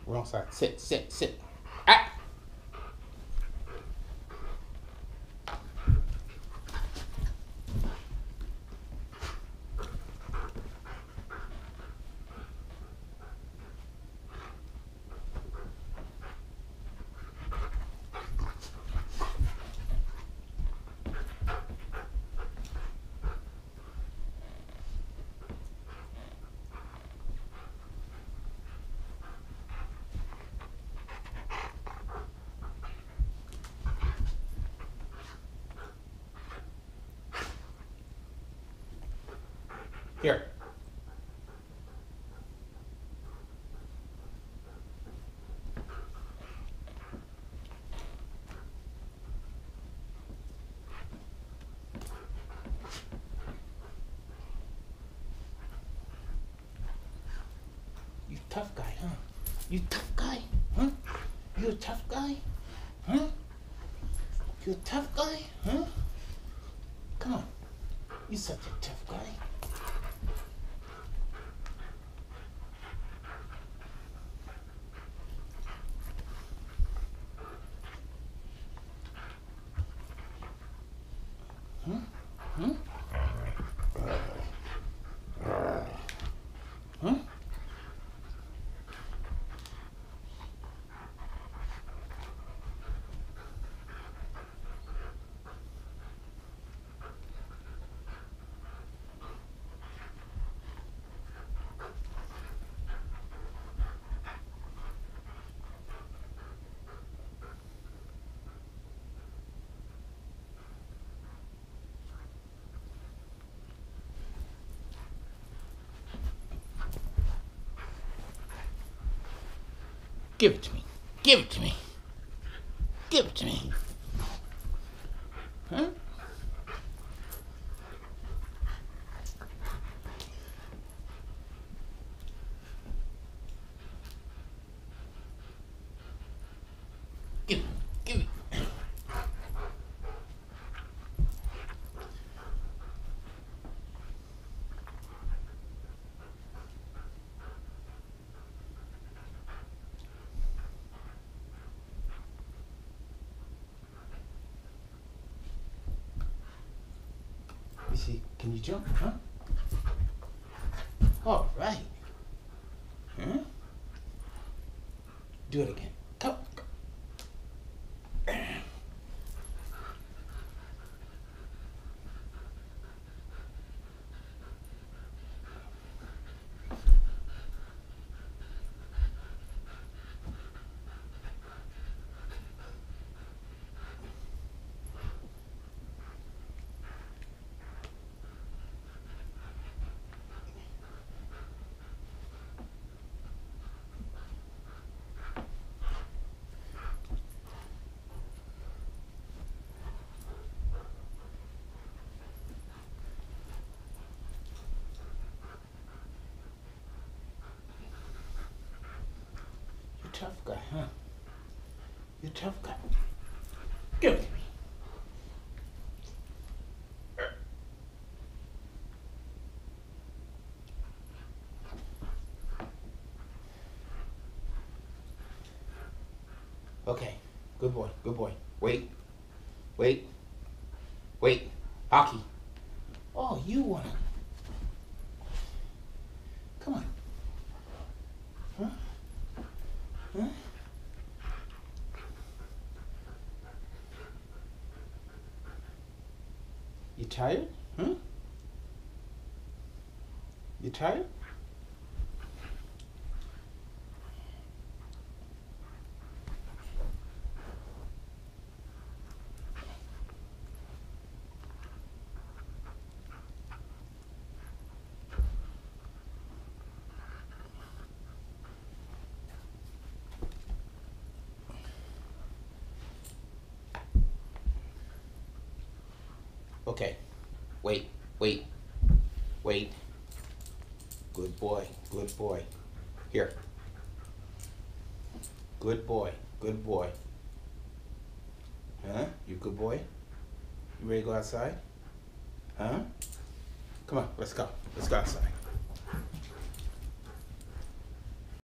Wrong side. Sit, sit, sit. Ah! Here. You tough guy, huh? You tough guy, huh? You a tough guy, huh? You a tough guy, huh? Come on. You such a tough guy. Huh? Huh? Huh? Give it to me. Give it to me. Give it to me. Huh? Give it. Give it. You see, can you jump, huh? All right. Huh? Do it again. Come. Tough guy, huh? You tough guy. Give it to me. Okay, good boy, good boy. Wait, wait, wait. Hockey. Oh, you wanna? Come on. Huh? Huh? You tired? Huh? You tired? Okay. Wait, wait, wait. Good boy, good boy. Here. Good boy, good boy. Huh? You good boy? You ready to go outside? Huh? Come on, let's go. Let's go outside.